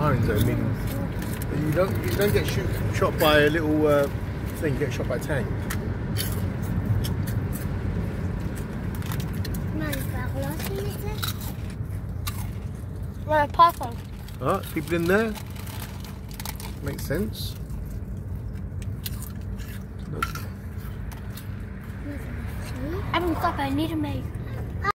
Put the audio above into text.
firing zone, meaning you don't get shot by a little thing. You get shot by a tank. Python. Alright, people in there. Makes sense. Everyone stop, I need a mate.